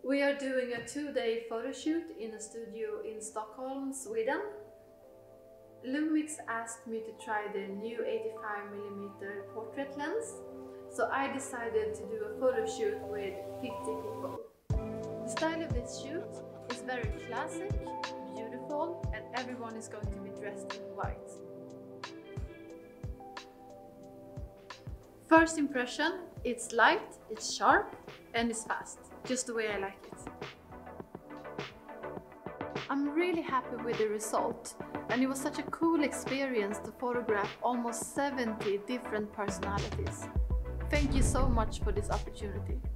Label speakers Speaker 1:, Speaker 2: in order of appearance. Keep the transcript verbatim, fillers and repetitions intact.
Speaker 1: We are doing a two-day photo shoot in a studio in Stockholm, Sweden. LUMIX asked me to try the new eighty-five millimeter portrait lens, so I decided to do a photo shoot with fifty people. The style of this shoot is very classic, beautiful, and everyone is going to be dressed in white. First impression, it's light, it's sharp, and it's fast, just the way I like it. I'm really happy with the result, and it was such a cool experience to photograph almost seventy different personalities. Thank you so much for this opportunity.